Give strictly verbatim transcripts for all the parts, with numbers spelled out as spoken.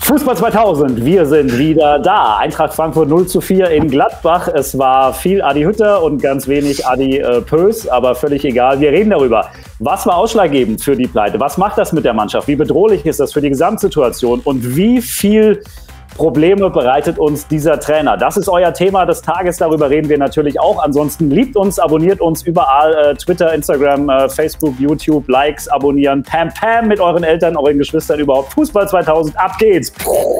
Fußball zweitausend, wir sind wieder da. Eintracht Frankfurt null zu vier in Gladbach. Es war viel Adi Hütter und ganz wenig Adi äh, Pös, aber völlig egal. Wir reden darüber. Was war ausschlaggebend für die Pleite? Was macht das mit der Mannschaft? Wie bedrohlich ist das für die Gesamtsituation? Und wie viel Probleme bereitet uns dieser Trainer? Das ist euer Thema des Tages, darüber reden wir natürlich auch. Ansonsten liebt uns, abonniert uns überall, äh, Twitter, Instagram, äh, Facebook, YouTube, Likes, abonnieren, Pam Pam mit euren Eltern, euren Geschwistern überhaupt. Fußball zweitausend, ab geht's!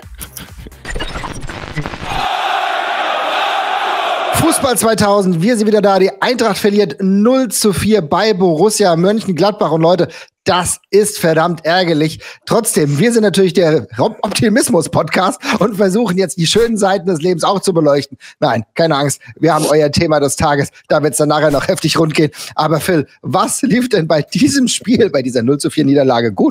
Fußball zweitausend, wir sind wieder da. Die Eintracht verliert null zu vier bei Borussia Mönchengladbach. Und Leute, das ist verdammt ärgerlich. Trotzdem, wir sind natürlich der Optimismus-Podcast und versuchen jetzt die schönen Seiten des Lebens auch zu beleuchten. Nein, keine Angst, wir haben euer Thema des Tages. Da wird es dann nachher noch heftig rund gehen. Aber Phil, was lief denn bei diesem Spiel, bei dieser null zu vier Niederlage gut?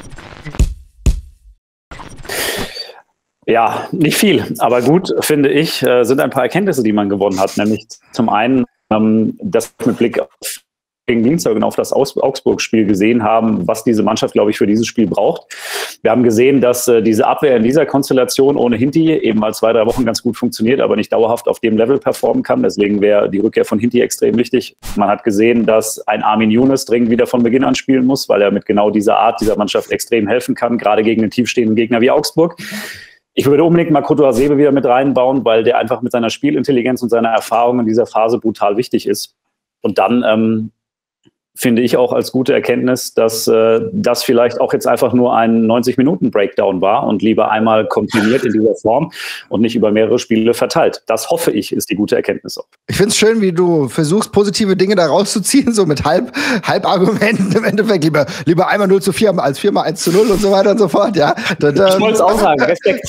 Ja, nicht viel, aber gut, finde ich, äh, sind ein paar Erkenntnisse, die man gewonnen hat. Nämlich zum einen, ähm, dass mit Blick auf gegen Dienstag und auf das Augsburg-Spiel gesehen haben, was diese Mannschaft, glaube ich, für dieses Spiel braucht. Wir haben gesehen, dass äh, diese Abwehr in dieser Konstellation ohne Hinti eben mal zwei, drei Wochen ganz gut funktioniert, aber nicht dauerhaft auf dem Level performen kann. Deswegen wäre die Rückkehr von Hinti extrem wichtig. Man hat gesehen, dass ein Armin Younes dringend wieder von Beginn an spielen muss, weil er mit genau dieser Art dieser Mannschaft extrem helfen kann, gerade gegen einen tiefstehenden Gegner wie Augsburg. Ich würde unbedingt Makoto Hasebe wieder mit reinbauen, weil der einfach mit seiner Spielintelligenz und seiner Erfahrung in dieser Phase brutal wichtig ist. Und dann ähm, finde ich auch als gute Erkenntnis, dass äh, das vielleicht auch jetzt einfach nur ein neunzig-Minuten-Breakdown war und lieber einmal komprimiert in dieser Form und nicht über mehrere Spiele verteilt. Das, hoffe ich, ist die gute Erkenntnis auch. Ich finde es schön, wie du versuchst, positive Dinge da rauszuziehen, so mit Halb, Halbargumenten im Endeffekt. Lieber, lieber einmal null zu vier als viermal eins zu null und so weiter und so fort. Ja. Das, ich wollte es auch sagen, Respekt.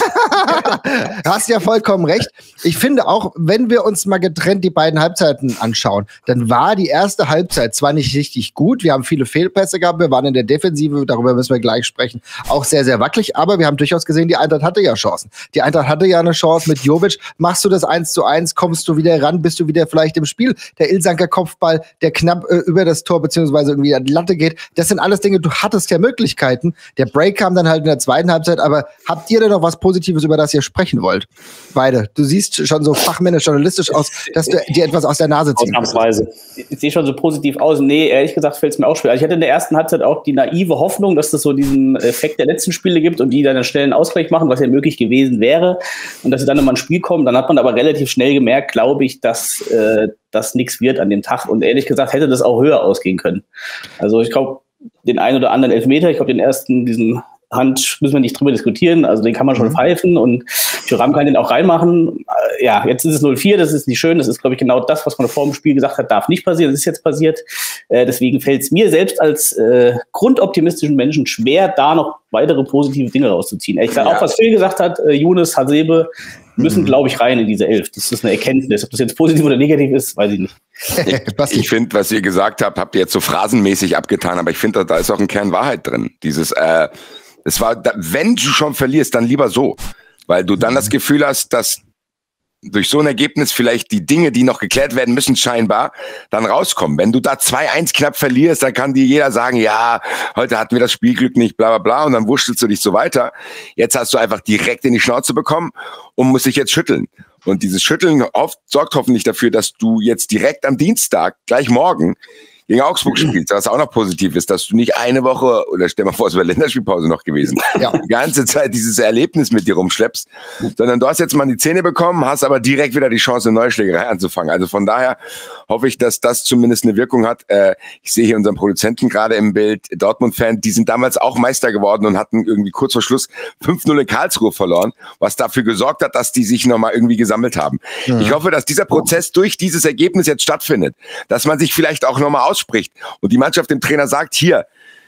Hast ja vollkommen recht. Ich finde auch, wenn wir uns mal getrennt die beiden Halbzeiten anschauen, dann war die erste Halbzeit zwar nicht richtig gut. Wir haben viele Fehlpässe gehabt. Wir waren in der Defensive, darüber müssen wir gleich sprechen, auch sehr, sehr wackelig. Aber wir haben durchaus gesehen, die Eintracht hatte ja Chancen. Die Eintracht hatte ja eine Chance mit Jovic. Machst du das eins zu eins, kommst du wieder ran, bist du wieder vielleicht im Spiel. Der Ilsanker Kopfball, der knapp äh, über das Tor beziehungsweise irgendwie an die Latte geht. Das sind alles Dinge, du hattest ja Möglichkeiten. Der Break kam dann halt in der zweiten Halbzeit. Aber habt ihr denn noch was Positives, über das ihr sprechen wollt? Beide. Du siehst schon so fachmännisch, journalistisch aus, dass du dir etwas aus der Nase ziehst. Ausnahmsweise. Ich sehe schon so positiv aus. Nee, ehrlich gesagt fällt es mir auch schwer. Also ich hatte in der ersten Halbzeit auch die naive Hoffnung, dass es so diesen Effekt der letzten Spiele gibt und die dann einen schnellen Ausgleich machen, was ja möglich gewesen wäre. Und dass sie dann nochmal ein Spiel kommen. Dann hat man aber relativ schnell gemerkt, glaube ich, dass äh, das nichts wird an dem Tag. Und ehrlich gesagt hätte das auch höher ausgehen können. Also ich glaube, den einen oder anderen Elfmeter, ich glaube den ersten, diesen Hand müssen wir nicht drüber diskutieren, also den kann man schon mhm. pfeifen und Thuram kann den auch reinmachen. Ja, jetzt ist es null vier, das ist nicht schön, das ist, glaube ich, genau das, was man vor dem Spiel gesagt hat, darf nicht passieren, das ist jetzt passiert. Äh, deswegen fällt es mir selbst als äh, grundoptimistischen Menschen schwer, da noch weitere positive Dinge rauszuziehen. Ich glaube, ja. Auch was Phil gesagt hat, äh, Younes, Hasebe müssen, mhm. glaube ich, rein in diese Elf. Das ist eine Erkenntnis. Ob das jetzt positiv oder negativ ist, weiß ich nicht. Ich, ich finde, was ihr gesagt habt, habt ihr jetzt so phrasenmäßig abgetan, aber ich finde, da ist auch ein Kern Wahrheit drin. Dieses, äh, es war, wenn du schon verlierst, dann lieber so. Weil du dann das Gefühl hast, dass durch so ein Ergebnis vielleicht die Dinge, die noch geklärt werden müssen, scheinbar dann rauskommen. Wenn du da zwei eins knapp verlierst, dann kann dir jeder sagen, ja, heute hatten wir das Spielglück nicht, bla bla bla, und dann wurschtelst du dich so weiter. Jetzt hast du einfach direkt in die Schnauze bekommen und musst dich jetzt schütteln. Und dieses Schütteln oft sorgt hoffentlich dafür, dass du jetzt direkt am Dienstag, gleich morgen, gegen Augsburg spielst, was auch noch positiv ist, dass du nicht eine Woche, oder stell mal vor, es wäre Länderspielpause noch gewesen, ja. die ganze Zeit dieses Erlebnis mit dir rumschleppst, sondern du hast jetzt mal die Zähne bekommen, hast aber direkt wieder die Chance, eine neue Schlägerei anzufangen. Also von daher hoffe ich, dass das zumindest eine Wirkung hat. Äh, ich sehe hier unseren Produzenten gerade im Bild, Dortmund-Fan, die sind damals auch Meister geworden und hatten irgendwie kurz vor Schluss fünf null in Karlsruhe verloren, was dafür gesorgt hat, dass die sich nochmal irgendwie gesammelt haben. Mhm. Ich hoffe, dass dieser Prozess durch dieses Ergebnis jetzt stattfindet, dass man sich vielleicht auch nochmal ausspricht und die Mannschaft dem Trainer sagt, hier,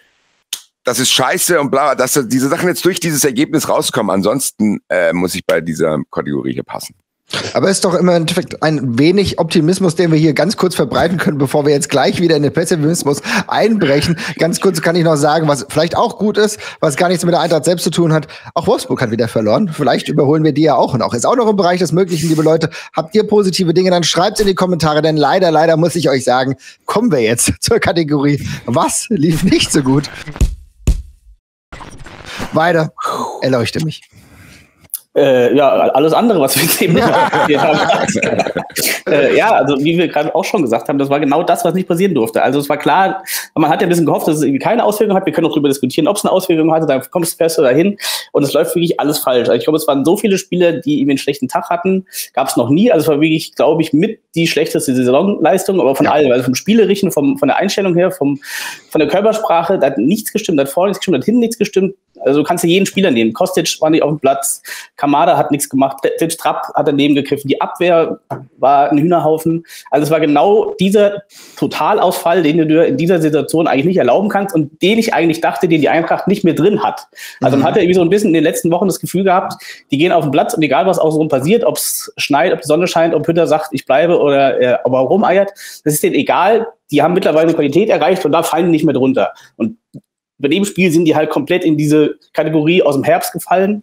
das ist scheiße und bla, dass diese Sachen jetzt durch dieses Ergebnis rauskommen. Ansonsten äh, muss ich bei dieser Kategorie hier passen. Aber es ist doch im Endeffekt ein wenig Optimismus, den wir hier ganz kurz verbreiten können, bevor wir jetzt gleich wieder in den Pessimismus einbrechen. Ganz kurz kann ich noch sagen, was vielleicht auch gut ist, was gar nichts mit der Eintracht selbst zu tun hat. Auch Wolfsburg hat wieder verloren. Vielleicht überholen wir die ja auch noch. Ist auch noch im Bereich des Möglichen, liebe Leute. Habt ihr positive Dinge, dann schreibt's in die Kommentare, denn leider, leider muss ich euch sagen, kommen wir jetzt zur Kategorie, was lief nicht so gut? Weiter, erleuchte mich. Äh, ja, alles andere, was wir jetzt eben nicht ausprobiert haben. äh, ja, also wie wir gerade auch schon gesagt haben, das war genau das, was nicht passieren durfte. Also es war klar, man hat ja ein bisschen gehofft, dass es irgendwie keine Auswirkungen hat. Wir können auch darüber diskutieren, ob es eine Auswirkung hatte, dann kommst du fest oder hin und es läuft wirklich alles falsch. Also ich glaube, es waren so viele Spieler, die irgendwie einen schlechten Tag hatten, gab es noch nie. Also es war wirklich, glaube ich, mit die schlechteste Saisonleistung, aber von ja. allem, also vom Spielerischen, vom, von der Einstellung her, vom, von der Körpersprache, da hat nichts gestimmt, da hat vorne nichts gestimmt, da hat hinten nichts gestimmt. Also du kannst ja jeden Spieler nehmen. Kostic war nicht auf dem Platz, Kamada hat nichts gemacht, selbst Trapp hat daneben gegriffen, die Abwehr war ein Hühnerhaufen. Also es war genau dieser Totalausfall, den du dir in dieser Situation eigentlich nicht erlauben kannst und den ich eigentlich dachte, den die Eintracht nicht mehr drin hat. Also mhm. man hat ja irgendwie so ein bisschen in den letzten Wochen das Gefühl gehabt, die gehen auf den Platz und egal was außenrum passiert, ob es schneit, ob die Sonne scheint, ob Hütter sagt, ich bleibe oder äh, ob er rumeiert, das ist denen egal. Die haben mittlerweile eine Qualität erreicht und da fallen die nicht mehr drunter. Und bei dem Spiel sind die halt komplett in diese Kategorie aus dem Herbst gefallen.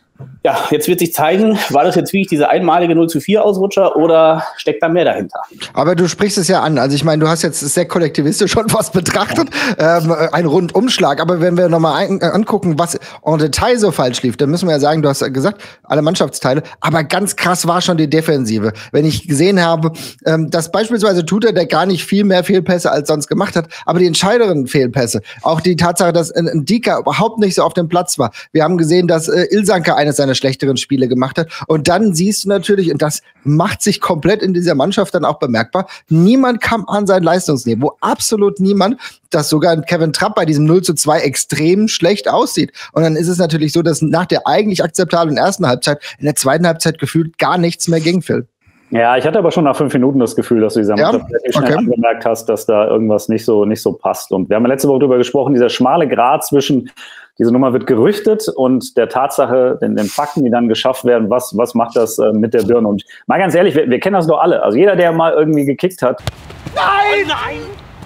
Ja, jetzt wird sich zeigen, war das jetzt wirklich dieser einmalige null zu vier Ausrutscher oder steckt da mehr dahinter? Aber du sprichst es ja an. Also ich meine, du hast jetzt sehr kollektivistisch schon was betrachtet, ähm, ein Rundumschlag. Aber wenn wir nochmal ein, äh, angucken, was en Detail so falsch lief, dann müssen wir ja sagen, du hast gesagt, alle Mannschaftsteile. Aber ganz krass war schon die Defensive. Wenn ich gesehen habe, ähm, dass beispielsweise Tuta, der gar nicht viel mehr Fehlpässe als sonst gemacht hat, aber die entscheidenden Fehlpässe, auch die Tatsache, dass äh, Ndika überhaupt nicht so auf dem Platz war. Wir haben gesehen, dass äh, Ilsanker eines seiner schlechteren Spiele gemacht hat. Und dann siehst du natürlich, und das macht sich komplett in dieser Mannschaft dann auch bemerkbar, niemand kam an sein Leistungsniveau. Absolut niemand, dass sogar Kevin Trapp bei diesem null zu zwei extrem schlecht aussieht. Und dann ist es natürlich so, dass nach der eigentlich akzeptablen ersten Halbzeit in der zweiten Halbzeit gefühlt gar nichts mehr ging, Phil. Ja, ich hatte aber schon nach fünf Minuten das Gefühl, dass du dieser Mannschaft ja? relativ schnell okay. angemerkt hast, dass da irgendwas nicht so, nicht so passt. Und wir haben ja letzte Woche darüber gesprochen, dieser schmale Grat zwischen diese Nummer wird gerüchtet und der Tatsache, den, den Fakten, die dann geschafft werden, was, was macht das äh, mit der Birne? Und mal ganz ehrlich, wir, wir kennen das doch alle. Also jeder, der mal irgendwie gekickt hat, nein, nein,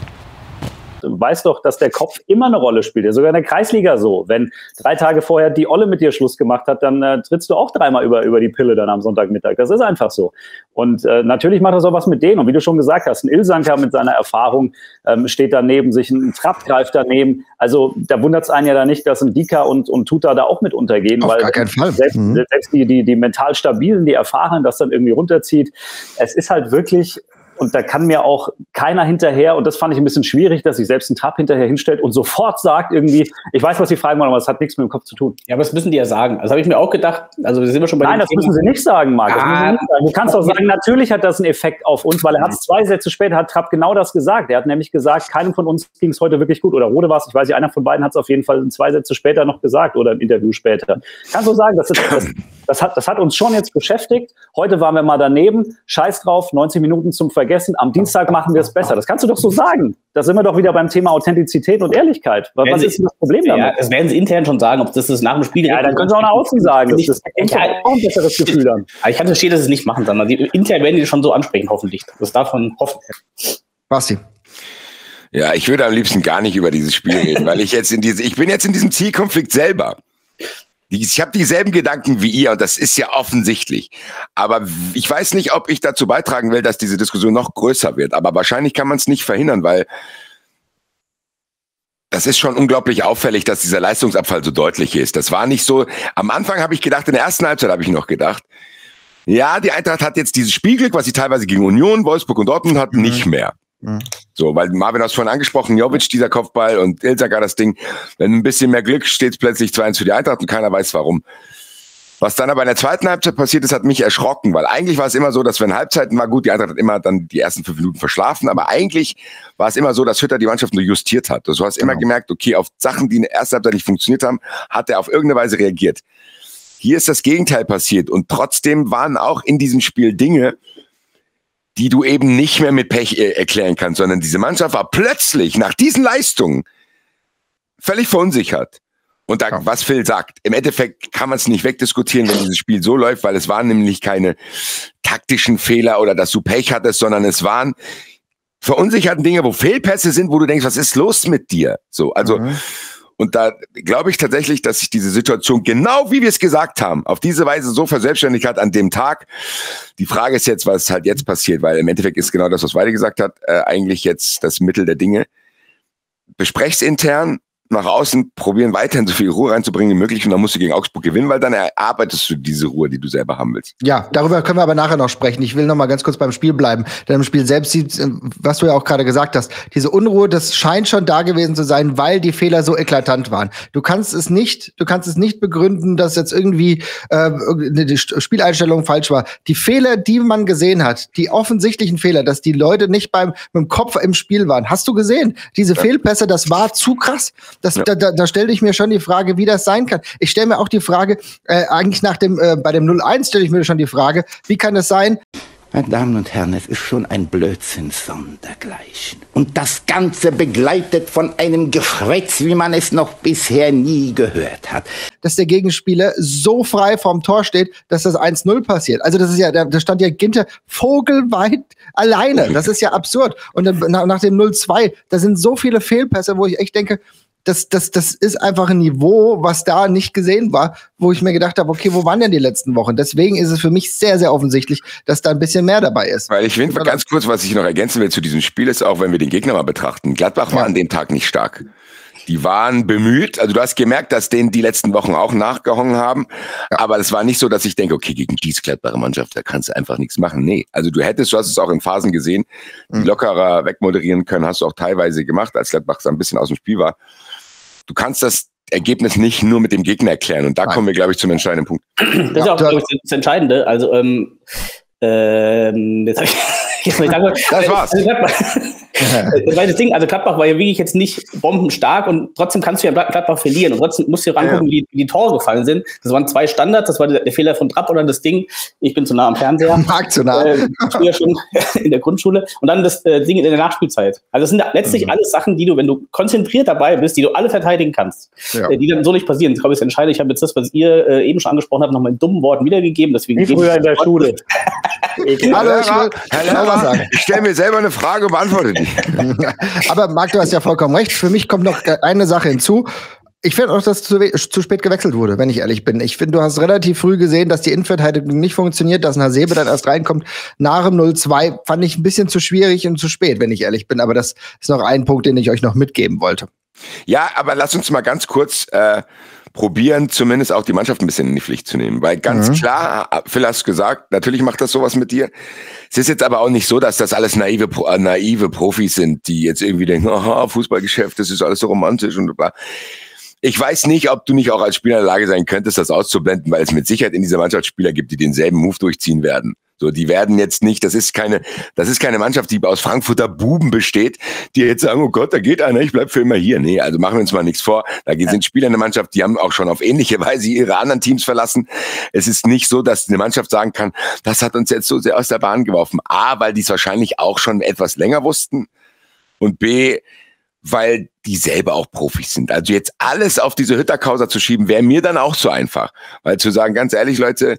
weiß doch, dass der Kopf immer eine Rolle spielt. Ja, sogar in der Kreisliga so. Wenn drei Tage vorher die Olle mit dir Schluss gemacht hat, dann äh, trittst du auch dreimal über, über die Pille dann am Sonntagmittag. Das ist einfach so. Und äh, natürlich macht das auch was mit denen. Und wie du schon gesagt hast, ein Ilsanker mit seiner Erfahrung ähm, steht daneben, sich ein Trapp greift daneben. Also da wundert es einen ja da nicht, dass ein Dika und, und Tuta da auch mit untergehen. Auf weil gar keinen Fall. Selbst, mhm. selbst die, die, die mental Stabilen, die Erfahrenen, das dann irgendwie runterzieht. Es ist halt wirklich... Und da kann mir auch keiner hinterher, und das fand ich ein bisschen schwierig, dass sich selbst ein Trapp hinterher hinstellt und sofort sagt irgendwie, ich weiß, was Sie fragen wollen, aber es hat nichts mit dem Kopf zu tun. Ja, aber das müssen die ja sagen. Das habe ich mir auch gedacht. Also sind wir schon bei Nein, das Thema. Müssen Sie nicht sagen, Marc. Das ah, müssen Sie nicht sagen. Du kannst doch sagen, natürlich hat das einen Effekt auf uns, weil er hat zwei Sätze später, hat Trapp genau das gesagt. Er hat nämlich gesagt, keinem von uns ging es heute wirklich gut. Oder Rode war es, ich weiß nicht, einer von beiden hat es auf jeden Fall zwei Sätze später noch gesagt oder im Interview später. Kannst du sagen, das, ist, das, das, hat, das hat uns schon jetzt beschäftigt. Heute waren wir mal daneben. Scheiß drauf, neunzig Minuten zum Vergessen. Am Dienstag machen wir es besser. Das kannst du doch so sagen. Da sind wir doch wieder beim Thema Authentizität und Ehrlichkeit. Was werden ist denn das Problem damit? Ja, das werden sie intern schon sagen, ob das das nach dem Spiel... Ja, dann können sie auch nach außen sagen. Das ist ich auch ein besseres Gefühl dann. Ich kann verstehen, dass sie es nicht machen, sondern die, intern werden die schon so ansprechen, hoffentlich. Das davon hoffen. Basti. Ja, ich würde am liebsten gar nicht über dieses Spiel reden, weil ich jetzt in diese, ich bin jetzt in diesem Zielkonflikt selber. Ich habe dieselben Gedanken wie ihr und das ist ja offensichtlich. Aber ich weiß nicht, ob ich dazu beitragen will, dass diese Diskussion noch größer wird. Aber wahrscheinlich kann man es nicht verhindern, weil das ist schon unglaublich auffällig, dass dieser Leistungsabfall so deutlich ist. Das war nicht so. Am Anfang habe ich gedacht, in der ersten Halbzeit habe ich noch gedacht, ja, die Eintracht hat jetzt dieses Spielglück, was sie teilweise gegen Union, Wolfsburg und Dortmund hat, mhm. nicht mehr. So, weil Marvin hat es vorhin angesprochen, Jovic, dieser Kopfball und Ilsanker das Ding. Wenn ein bisschen mehr Glück steht es plötzlich zwei eins für die Eintracht und keiner weiß warum. Was dann aber in der zweiten Halbzeit passiert ist, hat mich erschrocken, weil eigentlich war es immer so, dass wenn Halbzeiten war gut, die Eintracht hat immer dann die ersten fünf Minuten verschlafen, aber eigentlich war es immer so, dass Hütter die Mannschaft nur justiert hat. Du hast immer genau. gemerkt, okay, auf Sachen, die in der ersten Halbzeit nicht funktioniert haben, hat er auf irgendeine Weise reagiert. Hier ist das Gegenteil passiert und trotzdem waren auch in diesem Spiel Dinge, die du eben nicht mehr mit Pech äh, erklären kannst, sondern diese Mannschaft war plötzlich nach diesen Leistungen völlig verunsichert. Und da, ja. was Phil sagt, im Endeffekt kann man es nicht wegdiskutieren, wenn dieses Spiel so läuft, weil es waren nämlich keine taktischen Fehler oder dass du Pech hattest, sondern es waren verunsicherten Dinge, wo Fehlpässe sind, wo du denkst, was ist los mit dir? So, also, mhm. und da glaube ich tatsächlich, dass sich diese Situation, genau wie wir es gesagt haben, auf diese Weise so verselbstständigt hat an dem Tag. Die Frage ist jetzt, was halt jetzt passiert, weil im Endeffekt ist genau das, was Weide gesagt hat, äh, eigentlich jetzt das Mittel der Dinge. Besprech's intern, nach außen probieren, weiterhin so viel Ruhe reinzubringen wie möglich und dann musst du gegen Augsburg gewinnen, weil dann erarbeitest du diese Ruhe, die du selber haben willst. Ja, darüber können wir aber nachher noch sprechen. Ich will noch mal ganz kurz beim Spiel bleiben. Denn im Spiel selbst sieht, was du ja auch gerade gesagt hast, diese Unruhe, das scheint schon da gewesen zu sein, weil die Fehler so eklatant waren. Du kannst es nicht, du kannst es nicht begründen, dass jetzt irgendwie äh, die Spieleinstellung falsch war. Die Fehler, die man gesehen hat, die offensichtlichen Fehler, dass die Leute nicht beim mit dem Kopf im Spiel waren, hast du gesehen? Diese ja. Fehlpässe, das war zu krass. Das, ja. Da, da, da stelle ich mir schon die Frage, wie das sein kann. Ich stelle mir auch die Frage, äh, eigentlich nach dem, äh, bei dem null eins stelle ich mir schon die Frage, wie kann es sein? Meine Damen und Herren, es ist schon ein Blödsinn sondergleichen. Und das Ganze begleitet von einem Gefretz, wie man es noch bisher nie gehört hat. Dass der Gegenspieler so frei vorm Tor steht, dass das eins null passiert. Also das ist ja, da stand ja Ginter vogelweit alleine. Das ist ja absurd. Und dann nach, nach dem null zwei, da sind so viele Fehlpässe, wo ich echt denke, Das, das, das ist einfach ein Niveau, was da nicht gesehen war, wo ich mir gedacht habe, okay, wo waren denn die letzten Wochen? Deswegen ist es für mich sehr, sehr offensichtlich, dass da ein bisschen mehr dabei ist. Weil ich finde, ganz kurz, was ich noch ergänzen will zu diesem Spiel, ist auch, wenn wir den Gegner mal betrachten. Gladbach war ja. an dem Tag nicht stark. Die waren bemüht, also du hast gemerkt, dass denen die letzten Wochen auch nachgehangen haben, ja. aber es war nicht so, dass ich denke, okay, gegen diese Gladbacher Mannschaft, da kannst du einfach nichts machen. Nee, also du hättest, du hast es auch in Phasen gesehen, die mhm. lockerer wegmoderieren können, hast du auch teilweise gemacht, als Gladbach so ein bisschen aus dem Spiel war. Du kannst das Ergebnis nicht nur mit dem Gegner erklären. Und da Nein. kommen wir, glaube ich, zum entscheidenden Punkt. Das ist ja auch, glaube ich, das Entscheidende. Also, ähm, ähm, jetzt habe ich jetzt mal sagen, das war's. Also, das war das Ding, also Gladbach war ja wirklich jetzt nicht bombenstark und trotzdem kannst du ja Gladbach verlieren und trotzdem musst du rangucken, ja. wie, wie die Tore gefallen sind. Das waren zwei Standards, das war der, der Fehler von Trapp oder das Ding, ich bin zu nah am Fernseher. Mag zu nah. Äh, ich bin ja schon in der Grundschule und dann das äh, Ding in der Nachspielzeit. Also das sind letztlich mhm. alles Sachen, die du, wenn du konzentriert dabei bist, die du alle verteidigen kannst, ja. äh, die dann so nicht passieren. Ich glaube, das Entscheidende, ich habe jetzt das, was ihr äh, eben schon angesprochen habt, nochmal in dummen Worten wiedergegeben. Deswegen wie früher in der Schule. Hallo, ich, will, Herr Lehrer, ich stelle mir selber eine Frage und beantworte die. Aber Marc, du hast ja vollkommen recht. Für mich kommt noch eine Sache hinzu. Ich finde auch, dass zu, zu spät gewechselt wurde, wenn ich ehrlich bin. Ich finde, du hast relativ früh gesehen, dass die Innenverteidigung nicht funktioniert, dass ein Hasebe dann erst reinkommt. Nach dem null zwei fand ich ein bisschen zu schwierig und zu spät, wenn ich ehrlich bin. Aber das ist noch ein Punkt, den ich euch noch mitgeben wollte. Ja, aber lass uns mal ganz kurz äh, probieren, zumindest auch die Mannschaft ein bisschen in die Pflicht zu nehmen. Weil ganz mhm. klar, Phil hast gesagt, natürlich macht das sowas mit dir. Es ist jetzt aber auch nicht so, dass das alles naive, äh, naive Profis sind, die jetzt irgendwie denken, aha, Fußballgeschäft, das ist alles so romantisch und bla. Ich weiß nicht, ob du nicht auch als Spieler in der Lage sein könntest, das auszublenden, weil es mit Sicherheit in dieser Mannschaft Spieler gibt, die denselben Move durchziehen werden. So, die werden jetzt nicht, das ist keine, das ist keine Mannschaft, die aus Frankfurter Buben besteht, die jetzt sagen, oh Gott, da geht einer, ich bleib für immer hier. Nee, also machen wir uns mal nichts vor. Da sind Spieler in der Mannschaft, die haben auch schon auf ähnliche Weise ihre anderen Teams verlassen. Es ist nicht so, dass eine Mannschaft sagen kann, das hat uns jetzt so sehr aus der Bahn geworfen. A, weil die es wahrscheinlich auch schon etwas länger wussten. Und B, weil die selber auch Profis sind. Also jetzt alles auf diese Hütter-Causa zu schieben, wäre mir dann auch zu einfach. Weil zu sagen, ganz ehrlich, Leute,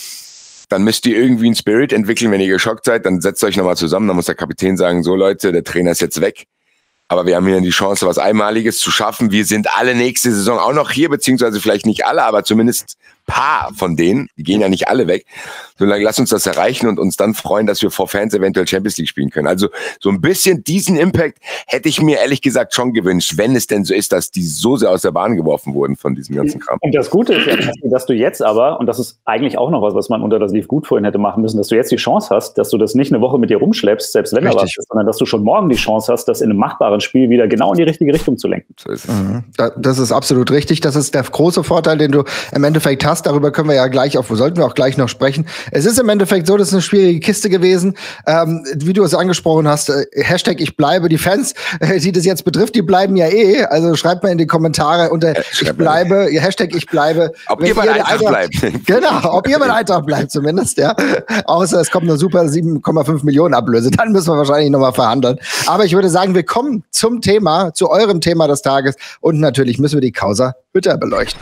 dann müsst ihr irgendwie einen Spirit entwickeln, wenn ihr geschockt seid, dann setzt euch nochmal zusammen, dann muss der Kapitän sagen, so Leute, der Trainer ist jetzt weg, aber wir haben hier die Chance, was Einmaliges zu schaffen. Wir sind alle nächste Saison auch noch hier, beziehungsweise vielleicht nicht alle, aber zumindest paar von denen, die gehen ja nicht alle weg. Solange lass uns das erreichen und uns dann freuen, dass wir vor Fans eventuell Champions League spielen können. Also so ein bisschen diesen Impact hätte ich mir ehrlich gesagt schon gewünscht, wenn es denn so ist, dass die so sehr aus der Bahn geworfen wurden von diesem ganzen Kram. Und das Gute ist ja, dass du jetzt aber, und das ist eigentlich auch noch was, was man unter das Lief gut vorhin hätte machen müssen, dass du jetzt die Chance hast, dass du das nicht eine Woche mit dir rumschleppst, selbst wenn da was ist, sondern dass du schon morgen die Chance hast, das in einem machbaren Spiel wieder genau in die richtige Richtung zu lenken. So ist es. Mhm. Das ist absolut richtig. Das ist der große Vorteil, den du im Endeffekt hast. Darüber können wir ja gleich auch, sollten wir auch gleich noch sprechen. Es ist im Endeffekt so, das ist eine schwierige Kiste gewesen. Ähm, wie du es angesprochen hast, äh, Hashtag ich bleibe, die Fans, äh, die das jetzt betrifft, die bleiben ja eh. Also schreibt mal in die Kommentare unter äh, ich bleibe, ja, Hashtag ich bleibe. Ob ihr bei Eintracht bleibt. Genau, ob ihr bei Eintracht bleibt zumindest, ja. Außer es kommt eine super sieben Komma fünf Millionen Ablöse. Dann müssen wir wahrscheinlich nochmal verhandeln. Aber ich würde sagen, wir kommen zum Thema, zu eurem Thema des Tages. Und natürlich müssen wir die Causa Hütter beleuchten.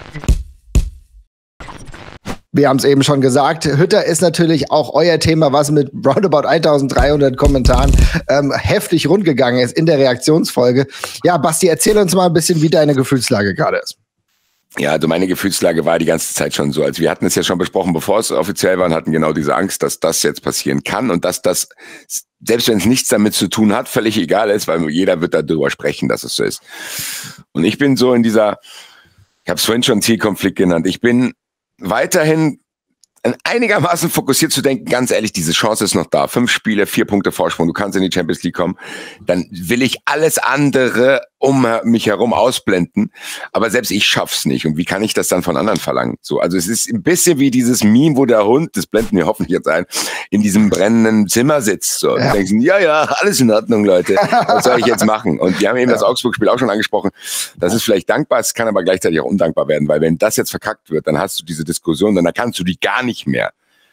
Wir haben es eben schon gesagt, Hütter ist natürlich auch euer Thema, was mit roundabout eintausenddreihundert Kommentaren ähm, heftig rundgegangen ist in der Reaktionsfolge. Ja, Basti, erzähl uns mal ein bisschen, wie deine Gefühlslage gerade ist. Ja, also meine Gefühlslage war die ganze Zeit schon so. Also wir hatten es ja schon besprochen, bevor es offiziell war, und hatten genau diese Angst, dass das jetzt passieren kann und dass das, selbst wenn es nichts damit zu tun hat, völlig egal ist, weil jeder wird darüber sprechen, dass es so ist. Und ich bin so in dieser, ich habe es vorhin schon Zielkonflikt genannt, ich bin weiterhin einigermaßen fokussiert zu denken, ganz ehrlich, diese Chance ist noch da. Fünf Spiele, vier Punkte Vorsprung, du kannst in die Champions League kommen. Dann will ich alles andere um mich herum ausblenden. Aber selbst ich schaff's nicht. Und wie kann ich das dann von anderen verlangen? So, also es ist ein bisschen wie dieses Meme, wo der Hund, das blenden wir hoffentlich jetzt ein, in diesem brennenden Zimmer sitzt. So. Ja. Und denkst, ja, ja, alles in Ordnung, Leute. Was soll ich jetzt machen? Und wir haben eben ja. das Augsburg-Spiel auch schon angesprochen. Das ist vielleicht dankbar, es kann aber gleichzeitig auch undankbar werden, weil wenn das jetzt verkackt wird, dann hast du diese Diskussion, dann kannst du die gar nicht mehr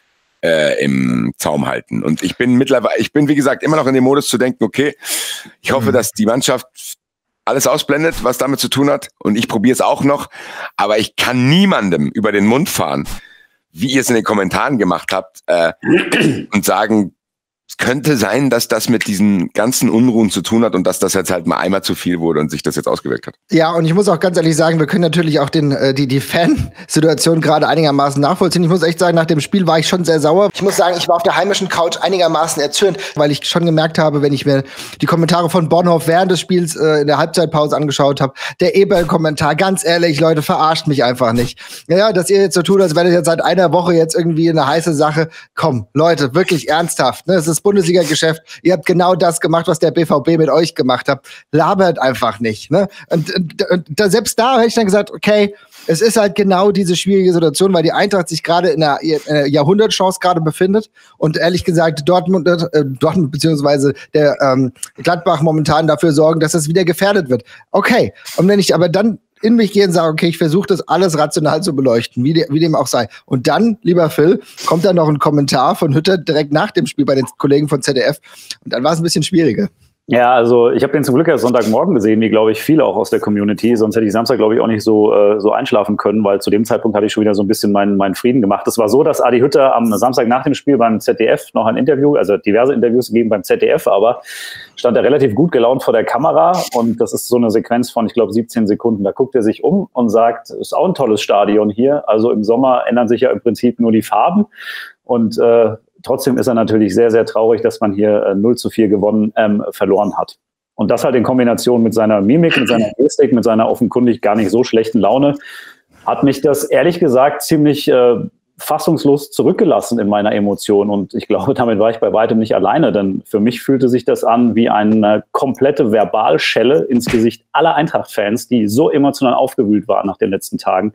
äh, im Zaum halten. Und ich bin mittlerweile, ich bin wie gesagt immer noch in dem Modus zu denken, okay, ich hoffe, mhm. dass die Mannschaft alles ausblendet, was damit zu tun hat. Und ich probiere es auch noch. Aber ich kann niemandem über den Mund fahren, wie ihr es in den Kommentaren gemacht habt, äh, und sagen, es könnte sein, dass das mit diesen ganzen Unruhen zu tun hat und dass das jetzt halt mal einmal zu viel wurde und sich das jetzt ausgewirkt hat. Ja, und ich muss auch ganz ehrlich sagen, wir können natürlich auch den, äh, die, die Fansituation gerade einigermaßen nachvollziehen. Ich muss echt sagen, nach dem Spiel war ich schon sehr sauer. Ich muss sagen, ich war auf der heimischen Couch einigermaßen erzürnt, weil ich schon gemerkt habe, wenn ich mir die Kommentare von Bonhoff während des Spiels äh, in der Halbzeitpause angeschaut habe, der Eberl-Kommentar, ganz ehrlich, Leute, verarscht mich einfach nicht. Ja, dass ihr jetzt so tut, als wäre das jetzt seit einer Woche jetzt irgendwie eine heiße Sache. Komm, Leute, wirklich ernsthaft, ne? Es ist Bundesliga-Geschäft. Ihr habt genau das gemacht, was der B V B mit euch gemacht hat. Labert einfach nicht. Ne? Und, und, und da, selbst da habe ich dann gesagt, okay, es ist halt genau diese schwierige Situation, weil die Eintracht sich gerade in einer, in einer Jahrhundertchance gerade befindet und ehrlich gesagt Dortmund, äh, Dortmund beziehungsweise der ähm, Gladbach momentan dafür sorgen, dass das wieder gefährdet wird. Okay, und wenn ich aber dann in mich gehe und sage, okay, ich versuche das alles rational zu beleuchten, wie, de, wie dem auch sei. Und dann, lieber Phil, kommt dann noch ein Kommentar von Hütter direkt nach dem Spiel bei den Kollegen von Z D F. Und dann war es ein bisschen schwieriger. Ja, also ich habe den zum Glück erst Sonntagmorgen gesehen, wie, glaube ich, viele auch aus der Community. Sonst hätte ich Samstag, glaube ich, auch nicht so, äh, so einschlafen können, weil zu dem Zeitpunkt hatte ich schon wieder so ein bisschen meinen, meinen Frieden gemacht. Es war so, dass Adi Hütter am Samstag nach dem Spiel beim Z D F noch ein Interview, also diverse Interviews gegeben beim Z D F, aber stand er relativ gut gelaunt vor der Kamera und das ist so eine Sequenz von, ich glaube, siebzehn Sekunden. Da guckt er sich um und sagt, es ist auch ein tolles Stadion hier. Also im Sommer ändern sich ja im Prinzip nur die Farben und äh, trotzdem ist er natürlich sehr, sehr traurig, dass man hier äh, null zu vier gewonnen, ähm, verloren hat. Und das halt in Kombination mit seiner Mimik, mit seiner Gestik, mit seiner offenkundig gar nicht so schlechten Laune, hat mich das ehrlich gesagt ziemlich äh, fassungslos zurückgelassen in meiner Emotion. Und ich glaube, damit war ich bei weitem nicht alleine, denn für mich fühlte sich das an wie eine komplette Verbalschelle ins Gesicht aller Eintracht-Fans, die so emotional aufgewühlt waren nach den letzten Tagen.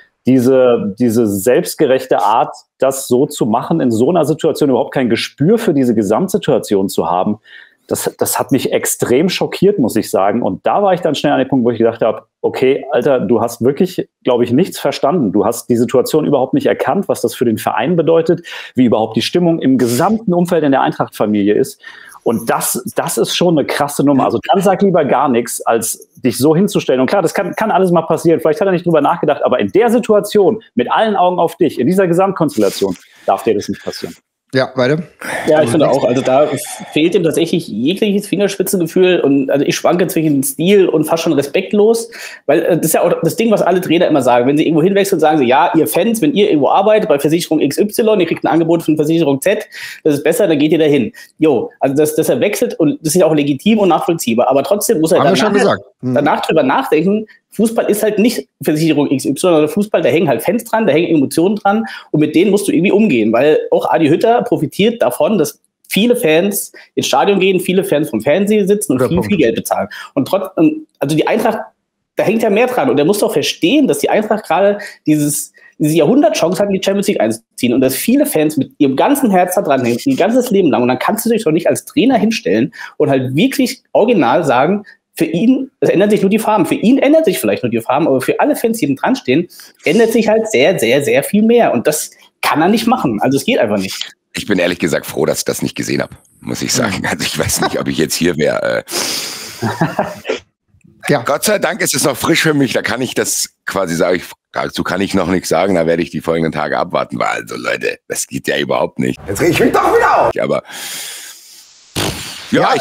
Diese, diese selbstgerechte Art, das so zu machen, in so einer Situation überhaupt kein Gespür für diese Gesamtsituation zu haben, das, das hat mich extrem schockiert, muss ich sagen. Und da war ich dann schnell an dem Punkt, wo ich gedacht habe, okay, Alter, du hast wirklich, glaube ich, nichts verstanden. Du hast die Situation überhaupt nicht erkannt, was das für den Verein bedeutet, wie überhaupt die Stimmung im gesamten Umfeld in der Eintracht-Familie ist. Und das, das ist schon eine krasse Nummer. Also dann sag lieber gar nichts, als dich so hinzustellen. Und klar, das kann, kann alles mal passieren. Vielleicht hat er nicht drüber nachgedacht, aber in der Situation, mit allen Augen auf dich, in dieser Gesamtkonstellation, darf dir das nicht passieren. Ja, weiter. Ja, ich finde auch, also da fehlt ihm tatsächlich jegliches Fingerspitzengefühl und also ich schwanke zwischen Stil und fast schon respektlos, weil äh, das ist ja auch das Ding, was alle Trainer immer sagen. Wenn sie irgendwo hinwechseln, sagen sie, ja, ihr Fans, wenn ihr irgendwo arbeitet bei Versicherung X Y, ihr kriegt ein Angebot von Versicherung Z, das ist besser, dann geht ihr dahin. Jo, also dass, dass er wechselt und das ist ja auch legitim und nachvollziehbar, aber trotzdem muss er danach, schon gesagt. Mhm. danach drüber nachdenken. Fußball ist halt nicht Versicherung X Y, sondern Fußball, da hängen halt Fans dran, da hängen Emotionen dran und mit denen musst du irgendwie umgehen, weil auch Adi Hütter profitiert davon, dass viele Fans ins Stadion gehen, viele Fans vom Fernsehen sitzen und viel, viel Geld bezahlen. Und trotzdem, also die Eintracht, da hängt ja mehr dran und er muss doch verstehen, dass die Eintracht gerade dieses diese Jahrhundertchance hat, in die Champions League einzuziehen und dass viele Fans mit ihrem ganzen Herz da dran hängen, ihr ganzes Leben lang und dann kannst du dich doch nicht als Trainer hinstellen und halt wirklich original sagen, für ihn, es ändert sich nur die Farben. Für ihn ändert sich vielleicht nur die Farben, aber für alle Fans, die dran stehen, ändert sich halt sehr, sehr, sehr viel mehr. Und das kann er nicht machen. Also es geht einfach nicht. Ich bin ehrlich gesagt froh, dass ich das nicht gesehen habe, muss ich sagen. Also ich weiß nicht, ob ich jetzt hier wäre. Äh ja. Gott sei Dank ist es noch frisch für mich. Da kann ich das quasi sagen. Dazu kann ich noch nichts sagen. Da werde ich die folgenden Tage abwarten. Weil also Leute, das geht ja überhaupt nicht. Jetzt rede ich mich doch wieder auf. Aber ja, ja ich, also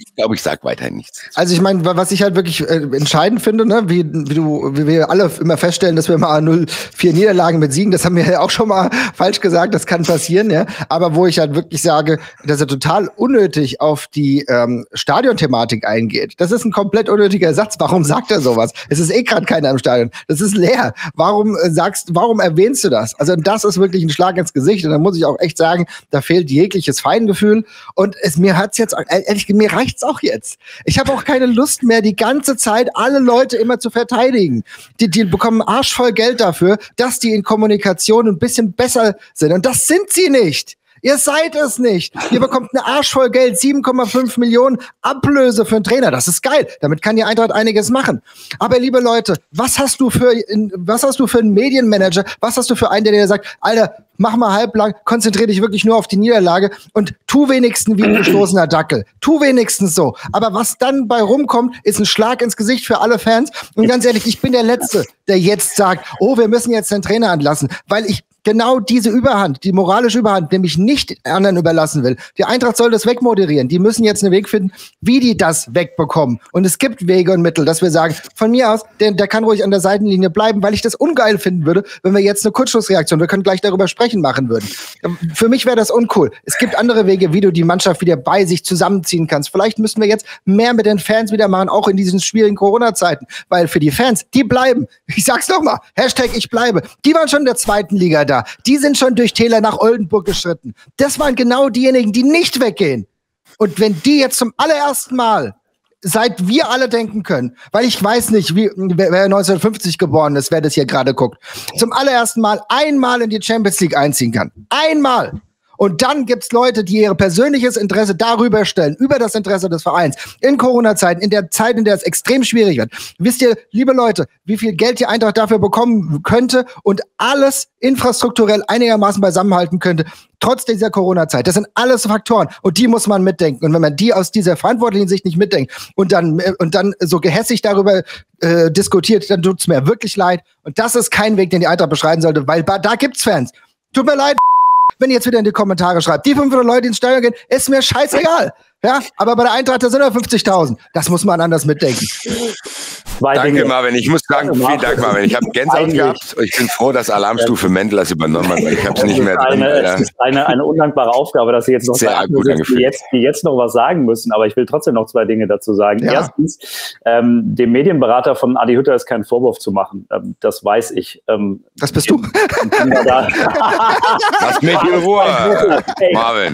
ich glaube, ich sage weiterhin nichts. Also ich meine, was ich halt wirklich äh, entscheidend finde, ne, wie, wie, du, wie wir alle immer feststellen, dass wir mal null vier Niederlagen mit Siegen, das haben wir ja auch schon mal falsch gesagt, das kann passieren, ja. Aber wo ich halt wirklich sage, dass er total unnötig auf die ähm, Stadionthematik eingeht. Das ist ein komplett unnötiger Satz. Warum sagt er sowas? Es ist eh gerade keiner im Stadion. Das ist leer. Warum äh, sagst, warum erwähnst du das? Also das ist wirklich ein Schlag ins Gesicht. Und da muss ich auch echt sagen, da fehlt jegliches Feingefühl. Und es mir hat's jetzt, ehrlich, mir reicht's auch jetzt. Ich habe auch keine Lust mehr, die ganze Zeit alle Leute immer zu verteidigen. Die, die bekommen arschvoll Geld dafür, dass die in Kommunikation ein bisschen besser sind. Und das sind sie nicht. Ihr seid es nicht. Ihr bekommt eine Arsch voll Geld, sieben Komma fünf Millionen Ablöse für einen Trainer. Das ist geil. Damit kann die Eintracht einiges machen. Aber liebe Leute, was hast du für, was hast du für einen Medienmanager? Was hast du für einen, der dir sagt, Alter, mach mal halblang, konzentriere dich wirklich nur auf die Niederlage und tu wenigstens wie ein gestoßener Dackel. Tu wenigstens so. Aber was dann bei rumkommt, ist ein Schlag ins Gesicht für alle Fans. Und ganz ehrlich, ich bin der Letzte, der jetzt sagt, oh, wir müssen jetzt den Trainer entlassen, weil ich genau diese Überhand, die moralische Überhand, nämlich nicht anderen überlassen will. Die Eintracht soll das wegmoderieren. Die müssen jetzt einen Weg finden, wie die das wegbekommen. Und es gibt Wege und Mittel, dass wir sagen, von mir aus, der, der kann ruhig an der Seitenlinie bleiben, weil ich das ungeil finden würde, wenn wir jetzt eine Kurzschlussreaktion, wir können gleich darüber sprechen, machen würden. Für mich wäre das uncool. Es gibt andere Wege, wie du die Mannschaft wieder bei sich zusammenziehen kannst. Vielleicht müssen wir jetzt mehr mit den Fans wieder machen, auch in diesen schwierigen Corona-Zeiten. Weil für die Fans, die bleiben. Ich sag's noch mal, Hashtag ich bleibe. Die waren schon in der zweiten Liga da. Die sind schon durch Täler nach Oldenburg geschritten. Das waren genau diejenigen, die nicht weggehen. Und wenn die jetzt zum allerersten Mal, seit wir alle denken können, weil ich weiß nicht, wie, wer neunzehnhundertfünfzig geboren ist, wer das hier gerade guckt, zum allerersten Mal einmal in die Champions League einziehen kann. Einmal. Und dann gibt's Leute, die ihr persönliches Interesse darüber stellen, über das Interesse des Vereins. In Corona-Zeiten, in der Zeit, in der es extrem schwierig wird. Wisst ihr, liebe Leute, wie viel Geld die Eintracht dafür bekommen könnte und alles infrastrukturell einigermaßen beisammenhalten könnte, trotz dieser Corona-Zeit. Das sind alles Faktoren und die muss man mitdenken. Und wenn man die aus dieser verantwortlichen Sicht nicht mitdenkt und dann, und dann so gehässig darüber äh, diskutiert, dann tut's mir wirklich leid. Und das ist kein Weg, den die Eintracht beschreiten sollte, weil da gibt's Fans. Tut mir leid, wenn ihr jetzt wieder in die Kommentare schreibt, die fünfhundert Leute, die ins Stadion gehen, ist mir scheißegal. Ja, aber bei der Eintracht, da sind wir fünfzigtausend. Das muss man anders mitdenken. Zwei Danke, Dinge. Marvin. Ich muss sagen, vielen Dank, Marvin. Ich habe Gänsehaut gehabt. Ich bin froh, dass Alarmstufe Mendel das übernommen hat, weil ich habe es nicht mehr drin. Eine, es ist eine, eine undankbare Aufgabe, dass Sie jetzt noch sagen müssen, die jetzt, die jetzt noch was sagen müssen. Aber ich will trotzdem noch zwei Dinge dazu sagen. Ja. Erstens, ähm, dem Medienberater von Adi Hütter ist kein Vorwurf zu machen. Ähm, das weiß ich. Ähm, das bist du. Da Lass mich in Ruhe, hey. Marvin.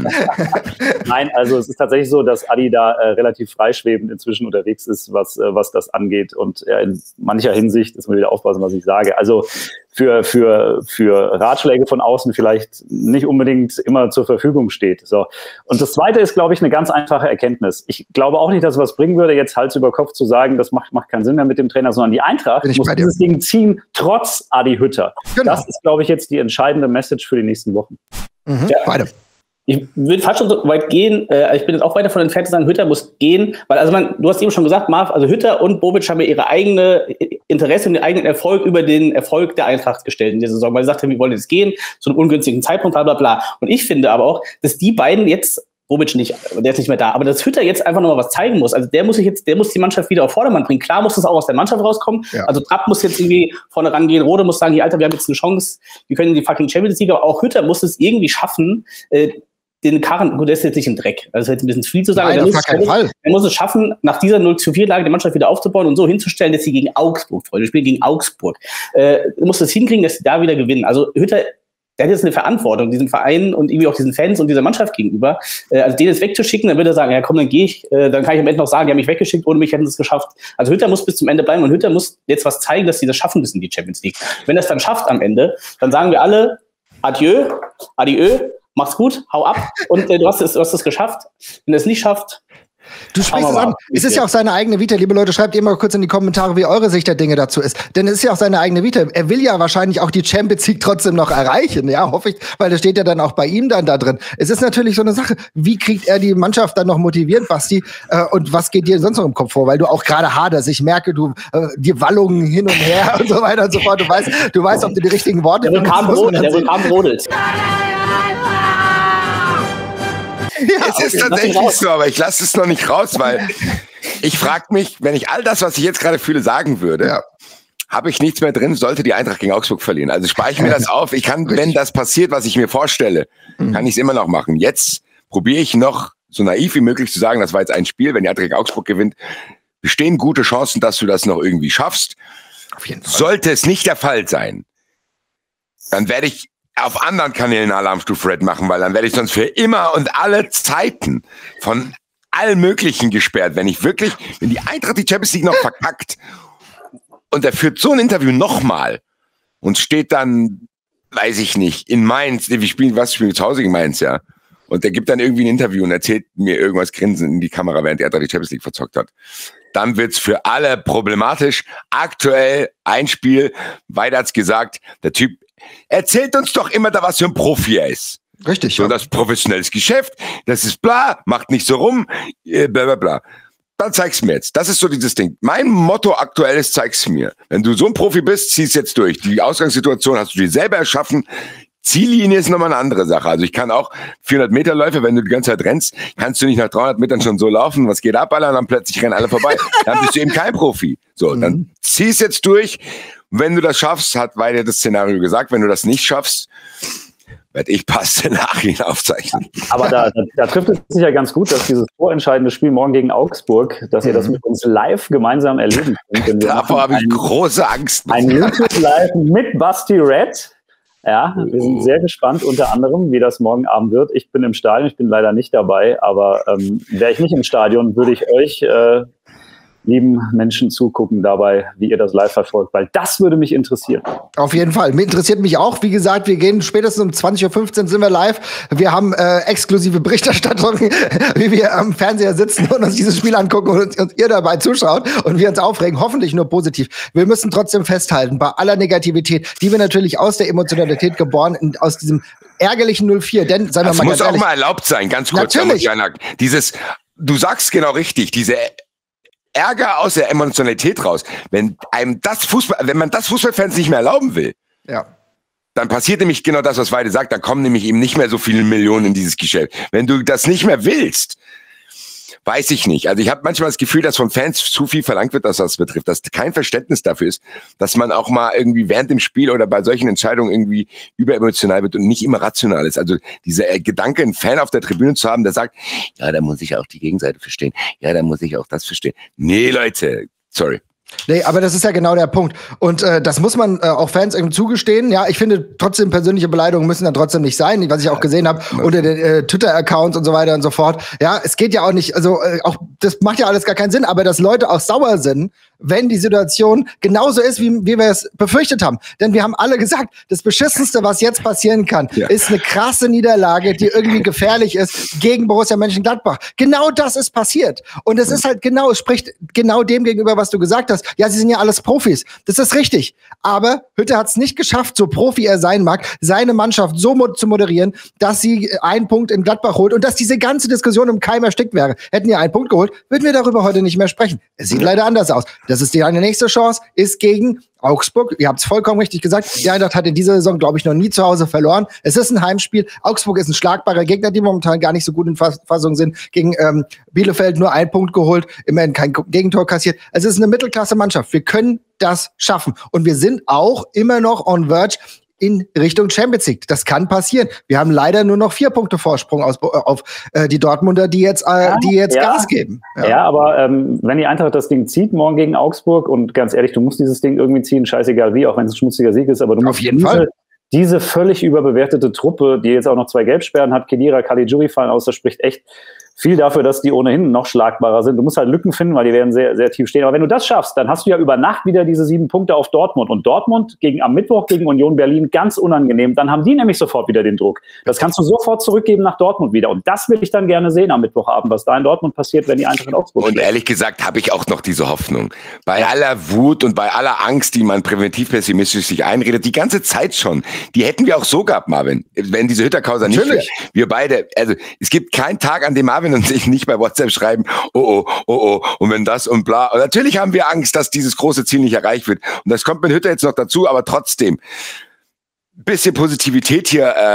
Nein, also es ist tatsächlich so, dass Adi da äh, relativ freischwebend inzwischen unterwegs ist, was, äh, was das angeht. Und äh, in mancher Hinsicht, ist mir wieder aufpassen, was ich sage. Also für, für, für Ratschläge von außen vielleicht nicht unbedingt immer zur Verfügung steht. So. Und das Zweite ist, glaube ich, eine ganz einfache Erkenntnis. Ich glaube auch nicht, dass es was bringen würde, jetzt Hals über Kopf zu sagen, das macht, macht keinen Sinn mehr mit dem Trainer, sondern die Eintracht muss dieses Ding ziehen, trotz Adi Hütter. Genau. Das ist, glaube ich, jetzt die entscheidende Message für die nächsten Wochen. Mhm, ja. Beide. Ich würde fast schon so weit gehen, äh, ich bin jetzt auch weiter von entfernt zu sagen, Hütter muss gehen, weil, also man, du hast eben schon gesagt, Marv, also Hütter und Bobic haben ja ihre eigene Interesse und den eigenen Erfolg über den Erfolg der Eintracht gestellt in der Saison, weil sie sagten, wir wollen jetzt gehen, zu einem ungünstigen Zeitpunkt, bla bla bla. Und ich finde aber auch, dass die beiden jetzt, Bobic nicht, der ist nicht mehr da, aber dass Hütter jetzt einfach nochmal was zeigen muss. Also der muss sich jetzt, der muss die Mannschaft wieder auf Vordermann bringen. Klar muss das auch aus der Mannschaft rauskommen. Ja. Also Trapp muss jetzt irgendwie vorne rangehen, Rode muss sagen, hier, Alter, wir haben jetzt eine Chance, wir können in die fucking Champions League, aber auch Hütter muss es irgendwie schaffen, äh, den Karren, gut, der ist jetzt nicht im Dreck. Also das ist jetzt ein bisschen viel zu sagen. Nein, auf gar keinen Fall. Er muss es schaffen, nach dieser null zu vier Lage die Mannschaft wieder aufzubauen und so hinzustellen, dass sie gegen Augsburg, Freunde, spielen gegen Augsburg. Äh, muss es hinkriegen, dass sie da wieder gewinnen. Also Hütter, der hat jetzt eine Verantwortung diesem Verein und irgendwie auch diesen Fans und dieser Mannschaft gegenüber. Äh, also den jetzt wegzuschicken, dann würde er sagen, ja komm, dann gehe ich, äh, dann kann ich am Ende noch sagen, die haben mich weggeschickt, ohne mich hätten sie es geschafft. Also Hütter muss bis zum Ende bleiben und Hütter muss jetzt was zeigen, dass sie das schaffen müssen, die Champions League. Wenn er es dann schafft am Ende, dann sagen wir alle, adieu, adieu, mach's gut, hau ab und äh, du hast es, du hast es geschafft. Wenn er es nicht schafft, du sprichst es an. Es ist ja auch seine eigene Vita. Liebe Leute, schreibt ihr mal kurz in die Kommentare, wie eure Sicht der Dinge dazu ist. Denn es ist ja auch seine eigene Vita. Er will ja wahrscheinlich auch die Champions League trotzdem noch erreichen. Ja, hoffe ich, weil das steht ja dann auch bei ihm dann da drin. Es ist natürlich so eine Sache. Wie kriegt er die Mannschaft dann noch motiviert, Basti? Äh, und was geht dir sonst noch im Kopf vor? Weil du auch gerade haderst. Ich merke, du, äh, die Wallungen hin und her und so weiter und so fort. Du weißt, du weißt, ob du die richtigen Worte findest. Der Vulkan brodelt. Ja, es ist tatsächlich so, aber ich lasse es noch nicht raus, weil ich frage mich, wenn ich all das, was ich jetzt gerade fühle, sagen würde, ja. habe ich nichts mehr drin, sollte die Eintracht gegen Augsburg verlieren. Also spare ich mir das auf. Ich kann, wenn das passiert, was ich mir vorstelle, mhm. kann ich es immer noch machen. Jetzt probiere ich noch so naiv wie möglich zu sagen, das war jetzt ein Spiel, wenn die Eintracht gegen Augsburg gewinnt, bestehen gute Chancen, dass du das noch irgendwie schaffst. Auf jeden Fall. Sollte es nicht der Fall sein, dann werde ich auf anderen Kanälen Alarmstufe Red machen, weil dann werde ich sonst für immer und alle Zeiten von allen Möglichen gesperrt. Wenn ich wirklich, wenn die Eintracht die Champions League noch verkackt und er führt so ein Interview nochmal und steht dann, weiß ich nicht, in Mainz, wir spielen, was spielen wir zu Hause gegen Mainz, ja. Und der gibt dann irgendwie ein Interview und erzählt mir irgendwas grinsen in die Kamera, während er da die Champions League verzockt hat. Dann wird's für alle problematisch. Aktuell ein Spiel, weiter hat's gesagt, der Typ erzählt uns doch immer da, was für ein Profi er ist. Richtig. So, ja. das ist professionelles Geschäft, das ist bla, macht nicht so rum, bla bla bla. Dann zeig's mir jetzt. Das ist so dieses Ding. Mein Motto aktuell ist, zeig's mir. Wenn du so ein Profi bist, zieh's jetzt durch. Die Ausgangssituation hast du dir selber erschaffen. Ziellinie ist nochmal eine andere Sache. Also ich kann auch vierhundert Meter Läufe, wenn du die ganze Zeit rennst, kannst du nicht nach dreihundert Metern schon so laufen, was geht ab, Alter, und dann plötzlich rennen alle vorbei. Dann bist du eben kein Profi. So, mhm. dann zieh's jetzt durch. Und wenn du das schaffst, hat weiter das Szenario gesagt, wenn du das nicht schaffst, werde ich Szenarien aufzeichnen. Aber da, da, da trifft es sich ja ganz gut, dass dieses vorentscheidende Spiel morgen gegen Augsburg, dass ihr das mit uns live gemeinsam erleben könnt. Davor habe ich ein, große Angst. Ein YouTube Live mit Basti Red. Ja, wir sind sehr gespannt unter anderem, wie das morgen Abend wird. Ich bin im Stadion, ich bin leider nicht dabei, aber ähm, wäre ich nicht im Stadion, würde ich euch, äh, lieben Menschen, zugucken dabei, wie ihr das live verfolgt, weil das würde mich interessieren. Auf jeden Fall. Mir interessiert mich auch. Wie gesagt, wir gehen spätestens um zwanzig Uhr fünfzehn sind wir live. Wir haben äh, exklusive Berichterstattung, wie wir am Fernseher sitzen und uns dieses Spiel angucken und, und ihr dabei zuschaut und wir uns aufregen. Hoffentlich nur positiv. Wir müssen trotzdem festhalten, bei aller Negativität, die wir natürlich aus der Emotionalität geboren, in, aus diesem ärgerlichen null vier, denn, seien wir das mal muss ganz auch ehrlich, mal erlaubt sein, ganz kurz. Natürlich. Dieses, du sagst genau richtig, diese Ärger aus der Emotionalität raus. Wenn einem das Fußball, wenn man das Fußballfans nicht mehr erlauben will, ja. dann passiert nämlich genau das, was Weide sagt, dann kommen nämlich eben nicht mehr so viele Millionen in dieses Geschäft. Wenn du das nicht mehr willst, weiß ich nicht. Also ich habe manchmal das Gefühl, dass von Fans zu viel verlangt wird, was das betrifft, dass kein Verständnis dafür ist, dass man auch mal irgendwie während dem Spiel oder bei solchen Entscheidungen irgendwie überemotional wird und nicht immer rational ist. Also dieser äh, Gedanke, einen Fan auf der Tribüne zu haben, der sagt, ja, da muss ich auch die Gegenseite verstehen. Ja, da muss ich auch das verstehen. Nee, Leute, sorry. Nee, aber das ist ja genau der Punkt. Und äh, das muss man äh, auch Fans irgendwie zugestehen. Ja, ich finde trotzdem, persönliche Beleidigungen müssen dann trotzdem nicht sein, was ich auch gesehen habe unter den äh, Twitter-Accounts und so weiter und so fort. Ja, es geht ja auch nicht, also äh, auch das macht ja alles gar keinen Sinn, aber dass Leute auch sauer sind, wenn die Situation genauso ist, wie, wie wir es befürchtet haben. Denn wir haben alle gesagt, das Beschissenste, was jetzt passieren kann, ja. ist eine krasse Niederlage, die irgendwie gefährlich ist gegen Borussia Mönchengladbach. Genau das ist passiert. Und es ist halt genau, es spricht genau dem gegenüber, was du gesagt hast. Ja, sie sind ja alles Profis. Das ist richtig. Aber Hütte hat es nicht geschafft, so Profi er sein mag, seine Mannschaft so mo- zu moderieren, dass sie einen Punkt in Gladbach holt und dass diese ganze Diskussion im Keim erstickt wäre. Hätten wir einen Punkt geholt, würden wir darüber heute nicht mehr sprechen. Es sieht leider anders aus. Das ist die eine nächste Chance, ist gegen Augsburg. Ihr habt es vollkommen richtig gesagt. Die Eintracht hat in dieser Saison, glaube ich, noch nie zu Hause verloren. Es ist ein Heimspiel. Augsburg ist ein schlagbarer Gegner, die momentan gar nicht so gut in Fassung sind. Gegen ähm, Bielefeld nur ein Punkt geholt, immerhin kein Gegentor kassiert. Es ist eine Mittelklasse-Mannschaft. Wir können das schaffen. Und wir sind auch immer noch on verge in Richtung Champions League. Das kann passieren. Wir haben leider nur noch vier Punkte Vorsprung aus, auf äh, die Dortmunder, die jetzt, äh, die jetzt ja, Gas geben. Ja, ja aber ähm, wenn die Eintracht das Ding zieht, morgen gegen Augsburg, und ganz ehrlich, du musst dieses Ding irgendwie ziehen, scheißegal wie, auch wenn es ein schmutziger Sieg ist, aber du musst auf jeden diese, Fall. diese völlig überbewertete Truppe, die jetzt auch noch zwei Gelbsperren hat, Khedira, Caligiuri fallen aus, das spricht echt viel dafür, dass die ohnehin noch schlagbarer sind. Du musst halt Lücken finden, weil die werden sehr, sehr tief stehen. Aber wenn du das schaffst, dann hast du ja über Nacht wieder diese sieben Punkte auf Dortmund. Und Dortmund gegen, am Mittwoch gegen Union Berlin, ganz unangenehm. Dann haben die nämlich sofort wieder den Druck. Das kannst du sofort zurückgeben nach Dortmund wieder. Und das will ich dann gerne sehen am Mittwochabend, was da in Dortmund passiert, wenn die Eintracht in Augsburg Und schlägt. ehrlich gesagt habe ich auch noch diese Hoffnung. Bei aller Wut und bei aller Angst, die man präventiv pessimistisch sich einredet, die ganze Zeit schon, die hätten wir auch so gehabt, Marvin. Wenn diese Hütter-Causa nicht wäre. Wir beide, also es gibt keinen Tag, an dem Marvin und ich nicht bei WhatsApp schreiben, oh, oh, oh, oh, und wenn das und bla. Und natürlich haben wir Angst, dass dieses große Ziel nicht erreicht wird. Und das kommt mit Hütter jetzt noch dazu, aber trotzdem, bisschen Positivität hier äh,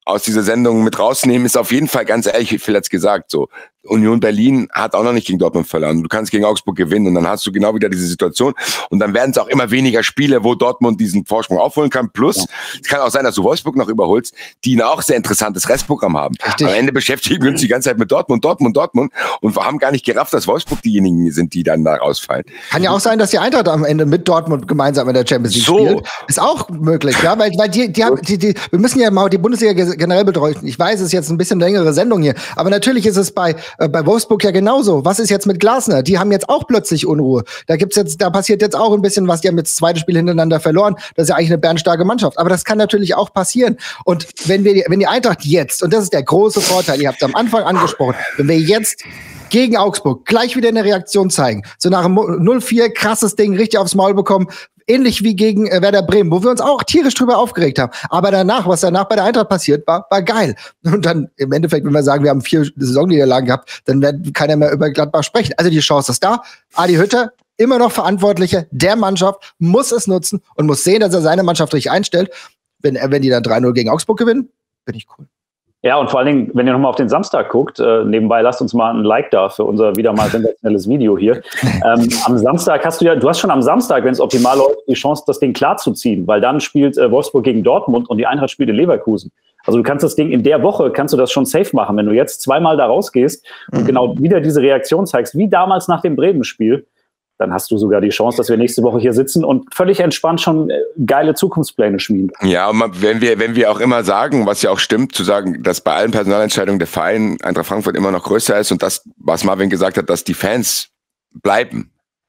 aus dieser Sendung mit rausnehmen, ist auf jeden Fall, ganz ehrlich, Phil hat's gesagt, so, Union Berlin hat auch noch nicht gegen Dortmund verloren. Du kannst gegen Augsburg gewinnen und dann hast du genau wieder diese Situation und dann werden es auch immer weniger Spiele, wo Dortmund diesen Vorsprung aufholen kann. Plus, ja. es kann auch sein, dass du Wolfsburg noch überholst, die ein auch sehr interessantes Restprogramm haben. Richtig. Am Ende beschäftigen wir uns die ganze Zeit mit Dortmund, Dortmund, Dortmund und wir haben gar nicht gerafft, dass Wolfsburg diejenigen sind, die dann da rausfallen. Kann ja auch sein, dass die Eintracht am Ende mit Dortmund gemeinsam in der Champions League so. spielt. Ist auch möglich, ja, weil, weil die, die haben, die, die, wir müssen ja mal die Bundesliga generell beleuchten. Ich weiß, es ist jetzt ein bisschen längere Sendung hier, aber natürlich ist es bei, äh, bei Wolfsburg ja genauso. Was ist jetzt mit Glasner? Die haben jetzt auch plötzlich Unruhe. Da gibt's jetzt, da passiert jetzt auch ein bisschen was. Die haben jetzt das zweite Spiel hintereinander verloren. Das ist ja eigentlich eine bärenstarke Mannschaft. Aber das kann natürlich auch passieren. Und wenn wir, wenn die Eintracht jetzt, und das ist der große Vorteil, ihr habt es am Anfang angesprochen, wenn wir jetzt gegen Augsburg gleich wieder eine Reaktion zeigen, so nach dem null vier krasses Ding richtig aufs Maul bekommen, ähnlich wie gegen äh, Werder Bremen, wo wir uns auch tierisch drüber aufgeregt haben. Aber danach, was danach bei der Eintracht passiert, war, war geil. Und dann im Endeffekt, wenn wir sagen, wir haben vier Saisonniederlagen gehabt, dann wird keiner mehr über Gladbach sprechen. Also die Chance ist da. Adi Hütter, immer noch Verantwortlicher der Mannschaft, muss es nutzen und muss sehen, dass er seine Mannschaft richtig einstellt. Wenn, wenn die dann drei null gegen Augsburg gewinnen, bin ich cool. Ja, und vor allen Dingen, wenn ihr nochmal auf den Samstag guckt, äh, nebenbei lasst uns mal ein Like da für unser wieder mal sensationelles Video hier. Ähm, am Samstag hast du ja, du hast schon am Samstag, wenn es optimal läuft, die Chance, das Ding klar zu ziehen, weil dann spielt äh, Wolfsburg gegen Dortmund und die Eintracht spielt in Leverkusen. Also du kannst das Ding in der Woche, kannst du das schon safe machen, wenn du jetzt zweimal da rausgehst und mhm. genau wieder diese Reaktion zeigst, wie damals nach dem Bremen-Spiel, dann hast du sogar die Chance, dass wir nächste Woche hier sitzen und völlig entspannt schon geile Zukunftspläne schmieden. Ja, und wenn wir, wenn wir auch immer sagen, was ja auch stimmt, zu sagen, dass bei allen Personalentscheidungen der Verein Eintracht Frankfurt immer noch größer ist und das, was Marvin gesagt hat, dass die Fans bleiben,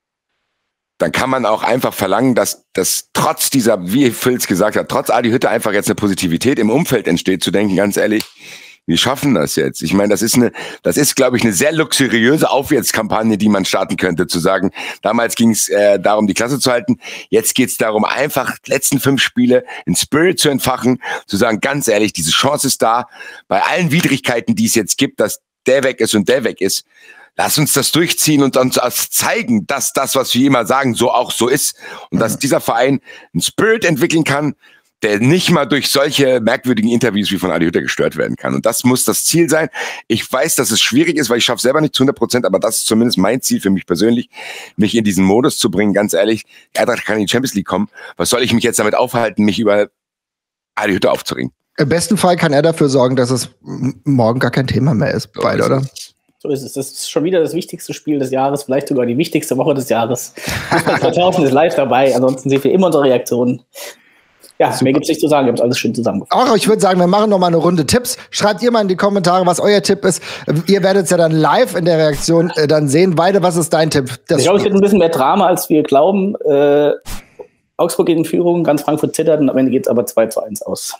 dann kann man auch einfach verlangen, dass, dass trotz dieser, wie Phils gesagt hat, trotz Adi Hütter einfach jetzt eine Positivität im Umfeld entsteht, zu denken, ganz ehrlich, wir schaffen das jetzt. Ich meine, das ist eine, das ist, glaube ich, eine sehr luxuriöse Aufwärtskampagne, die man starten könnte, zu sagen, damals ging es äh, darum, die Klasse zu halten. Jetzt geht es darum, einfach die letzten fünf Spiele in Spirit zu entfachen, zu sagen, ganz ehrlich, diese Chance ist da. Bei allen Widrigkeiten, die es jetzt gibt, dass der weg ist und der weg ist, lass uns das durchziehen und uns zeigen, dass das, was wir immer sagen, so auch so ist und dass dieser Verein einen Spirit entwickeln kann, der nicht mal durch solche merkwürdigen Interviews wie von Adi Hütter gestört werden kann. Und das muss das Ziel sein. Ich weiß, dass es schwierig ist, weil ich schaffe selber nicht zu hundert Prozent, aber das ist zumindest mein Ziel für mich persönlich, mich in diesen Modus zu bringen. Ganz ehrlich, die Eintracht kann in die Champions League kommen. Was soll ich mich jetzt damit aufhalten, mich über Adi Hütter aufzuregen? Im besten Fall kann er dafür sorgen, dass es morgen gar kein Thema mehr ist. So beide, ist oder? So ist es. Das ist schon wieder das wichtigste Spiel des Jahres, vielleicht sogar die wichtigste Woche des Jahres. zweitausend ist live dabei, ansonsten sehen wir immer unsere Reaktionen. Ja, super. Mehr gibt's nicht zu sagen, ihr habt alles schön zusammengefasst. Auch ich würde sagen, wir machen noch mal eine Runde Tipps. Schreibt ihr mal in die Kommentare, was euer Tipp ist. Ihr werdet es ja dann live in der Reaktion äh, dann sehen. Weide, was ist dein Tipp? Das ich glaube, es wird ein bisschen mehr Drama, als wir glauben. Äh, Augsburg geht in Führung, ganz Frankfurt zittert und am Ende geht es aber zwei zu eins aus.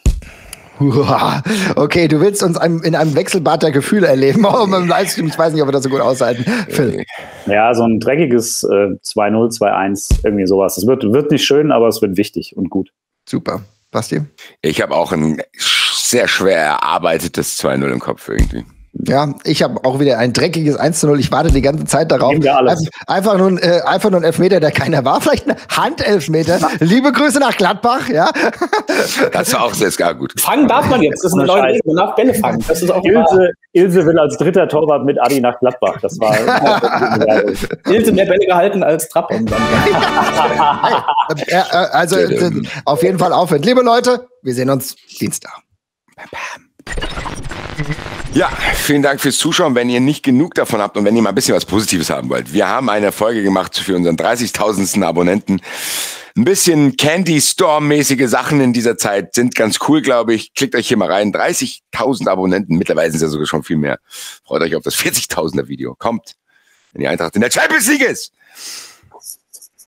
Okay, du willst uns in einem Wechselbad der Gefühle erleben. Oh, mit dem Livestream, ich weiß nicht, ob wir das so gut aushalten. Phil. Ja, so ein dreckiges äh, zwei null, zwei eins, irgendwie sowas. Es wird, wird nicht schön, aber es wird wichtig und gut. Super. Basti? Ich habe auch ein sehr schwer erarbeitetes zwei null im Kopf irgendwie. Ja, ich habe auch wieder ein dreckiges eins zu null. Ich warte die ganze Zeit darauf. Einfach, einfach, nur, äh, einfach nur ein Elfmeter, der keiner war. Vielleicht ein Handelfmeter. Liebe Grüße nach Gladbach. Ja. Das war auch sehr gar gut. Fangen darf man jetzt. Das ist eine neue Regel. Man darf Bälle fangen. Das ist auch Ilse, Ilse will als dritter Torwart mit Adi nach Gladbach. Das war Ilse mehr Bälle gehalten als Trapp. Hey, äh, äh, also äh, auf jeden Fall aufhören. Liebe Leute, wir sehen uns Dienstag. Bam, bam. Ja, vielen Dank fürs Zuschauen. Wenn ihr nicht genug davon habt und wenn ihr mal ein bisschen was Positives haben wollt. Wir haben eine Folge gemacht für unseren dreißigtausendsten Abonnenten. Ein bisschen Candy Storm-mäßige Sachen in dieser Zeit sind ganz cool, glaube ich. Klickt euch hier mal rein. dreißigtausend Abonnenten. Mittlerweile sind es ja sogar schon viel mehr. Freut euch auf das vierzigtausender Video. Kommt, wenn die Eintracht in der Champions League ist.